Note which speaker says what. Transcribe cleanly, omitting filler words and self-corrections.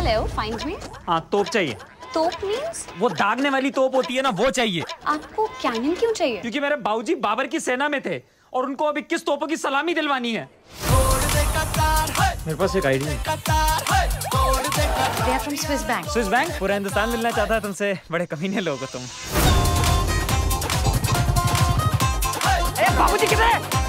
Speaker 1: ले आओ, find me.
Speaker 2: हाँ, तोप चाहिए।
Speaker 1: तोप मींस?
Speaker 2: वो दागने वाली तोप होती है ना, वो चाहिए।
Speaker 1: आपको कैनन क्यों चाहिए?
Speaker 2: क्योंकि मेरे बाबूजी बाबर की सेना में थे और उनको अब 21 तोपों की सलामी दिलवानी है। मेरे पास एक आईडी है।
Speaker 1: They are from Swiss Bank.
Speaker 2: Swiss bank? पूरा हिंदुस्तान मिलना चाहता है तुमसे। बड़े कमीने लोग हो तुम। बाबूजी किधर है?